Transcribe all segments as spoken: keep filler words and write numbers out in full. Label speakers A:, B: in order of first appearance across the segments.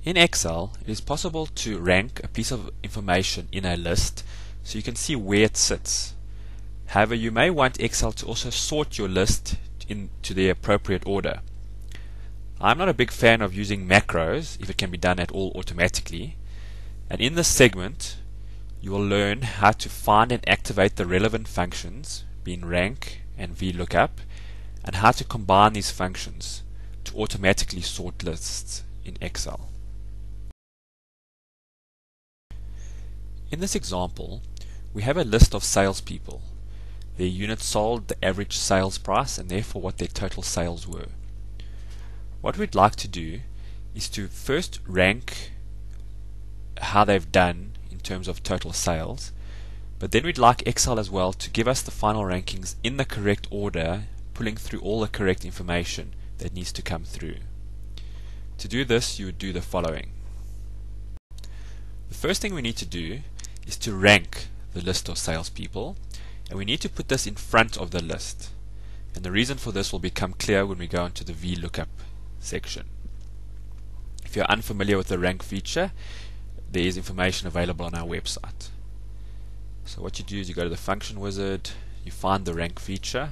A: In Excel, it is possible to rank a piece of information in a list so you can see where it sits. However, you may want Excel to also sort your list into the appropriate order. I'm not a big fan of using macros if it can be done at all automatically, and in this segment you will learn how to find and activate the relevant functions, being rank and VLOOKUP, and how to combine these functions to automatically sort lists in Excel. In this example, we have a list of salespeople, their units sold, the average sales price, and therefore what their total sales were. What we'd like to do is to first rank how they've done in terms of total sales, but then we'd like Excel as well to give us the final rankings in the correct order, pulling through all the correct information that needs to come through. To do this, you would do the following. The first thing we need to do is to rank the list of salespeople, and we need to put this in front of the list. And the reason for this will become clear when we go into the VLOOKUP section. If you're unfamiliar with the rank feature, there is information available on our website. So what you do is you go to the function wizard, you find the rank feature,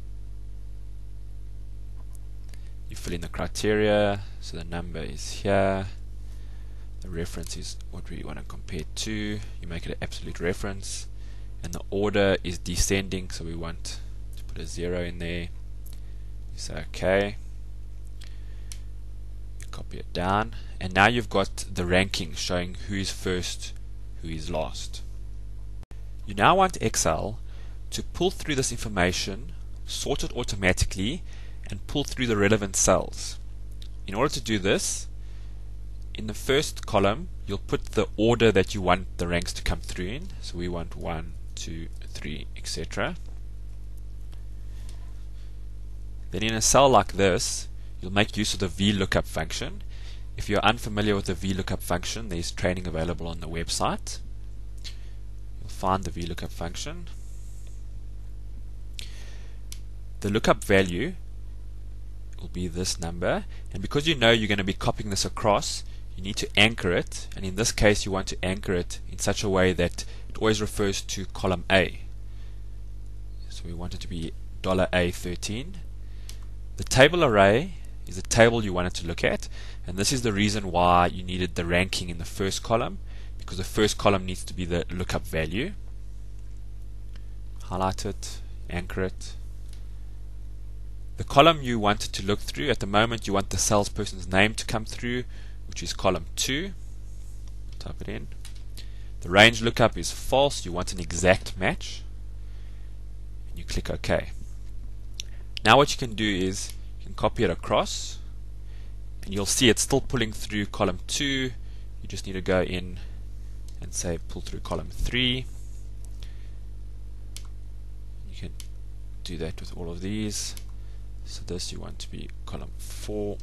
A: you fill in the criteria, so the number is here, the reference is what we want to compare to, you make it an absolute reference, and the order is descending, so we want to put a zero in there. You say OK, you copy it down, and now you've got the ranking showing who is first, who is last. You now want Excel to pull through this information, sort it automatically, and pull through the relevant cells. In order to do this, in the first column you'll put the order that you want the ranks to come through in. So we want one, two, three, et cetera. Then in a cell like this, you'll make use of the VLOOKUP function. If you're unfamiliar with the VLOOKUP function, there's training available on the website. You'll find the VLOOKUP function. The lookup value will be this number, and because you know you're going to be copying this across, you need to anchor it, and in this case you want to anchor it in such a way that it always refers to column A. So we want it to be $A thirteen. The table array is a table you wanted to look at, and this is the reason why you needed the ranking in the first column, because the first column needs to be the lookup value. Highlight it, anchor it. The column you wanted to look through, at the moment you want the salesperson's name to come through, which is column two. Type it in. The range lookup is false, you want an exact match, and you click OK. Now what you can do is you can copy it across, and you'll see it's still pulling through column two. You just need to go in and say pull through column three. You can do that with all of these. So this you want to be column four,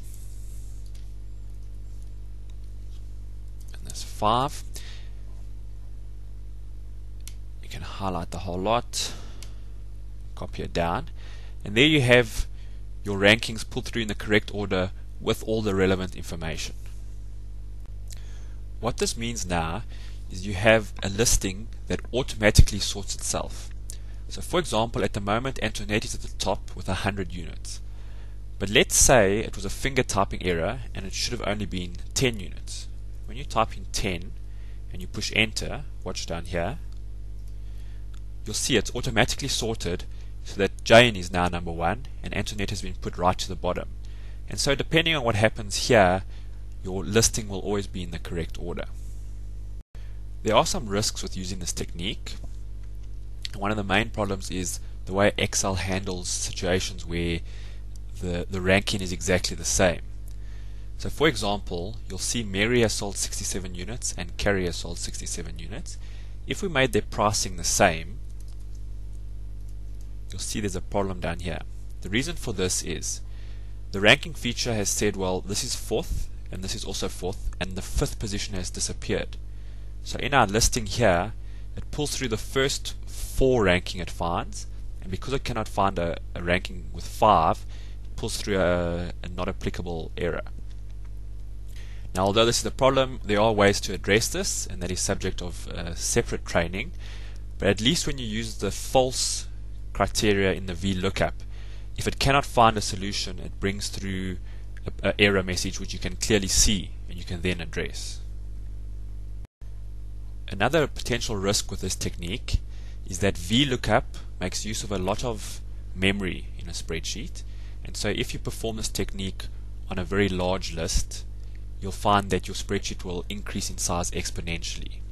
A: and that's five. You can highlight the whole lot, copy it down, and there you have your rankings pulled through in the correct order with all the relevant information. What this means now is you have a listing that automatically sorts itself. So for example, at the moment Antoinette is at the top with one hundred units. But let's say it was a finger typing error and it should have only been ten units. When you type in ten and you push enter, watch down here, you'll see it's automatically sorted so that Jane is now number one and Antoinette has been put right to the bottom. And so depending on what happens here, your listing will always be in the correct order. There are some risks with using this technique. One of the main problems is the way Excel handles situations where the, the ranking is exactly the same. So for example, you'll see Mary has sold sixty-seven units and Carrie has sold sixty-seven units. If we made their pricing the same, you'll see there's a problem down here. The reason for this is the ranking feature has said, well, this is fourth and this is also fourth, and the fifth position has disappeared. So in our listing here, it pulls through the first four ranking it finds, and because it cannot find a, a ranking with five, it pulls through a, a not applicable error. Now, although this is a problem, there are ways to address this, and that is subject of uh, separate training. But at least when you use the false criteria in the VLOOKUP, if it cannot find a solution, it brings through an error message which you can clearly see and you can then address. Another potential risk with this technique is that VLOOKUP makes use of a lot of memory in a spreadsheet, and so if you perform this technique on a very large list, you'll find that your spreadsheet will increase in size exponentially.